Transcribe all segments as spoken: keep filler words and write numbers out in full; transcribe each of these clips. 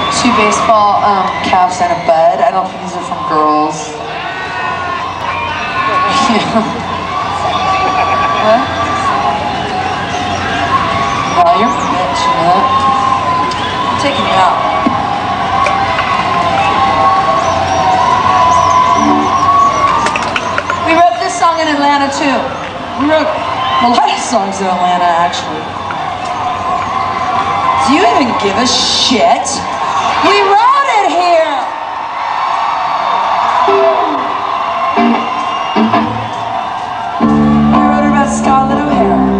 Two baseball um, caps and a bed. I don't think these are from girls. What? Oh, you're a bitch, you know that? I'm taking you out. We wrote this song in Atlanta too. We wrote a lot of songs in Atlanta actually. Do you even give a shit? We wrote it here! We wrote it about Scarlett O'Hara.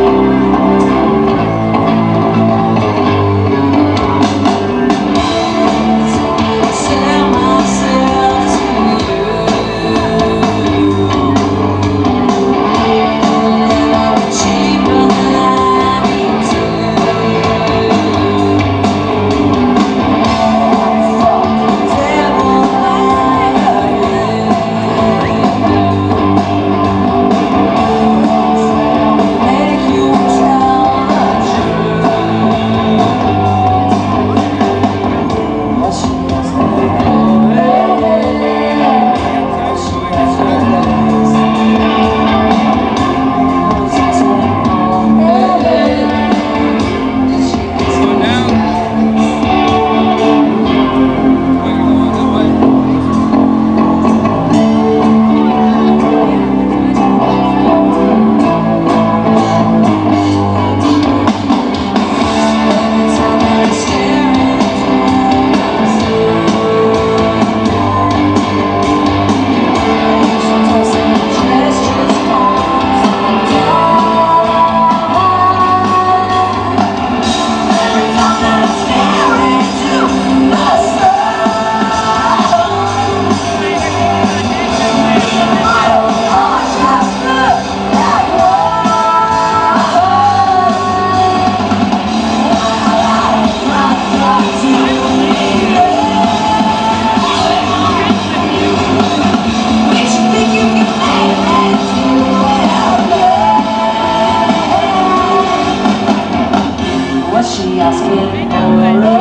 She asking for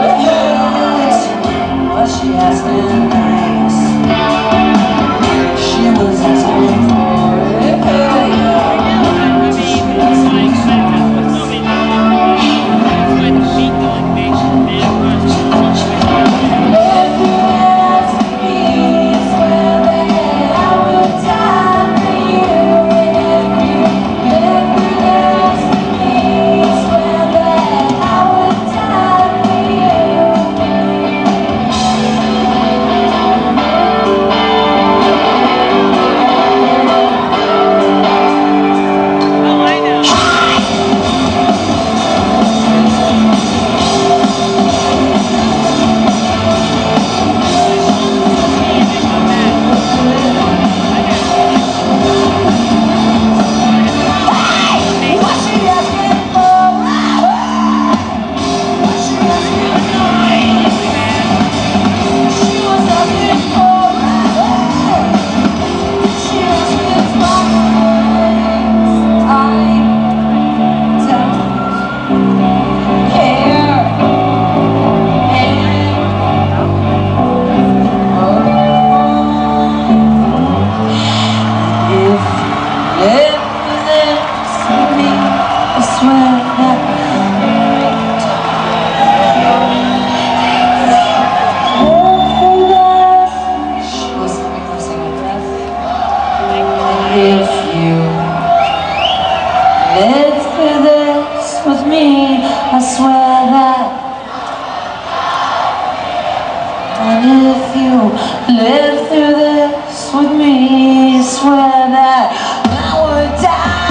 it? Was she asking nice? She was asking for it. She asking if you live through this with me, I swear that. And if you live through this with me, I swear that I would die.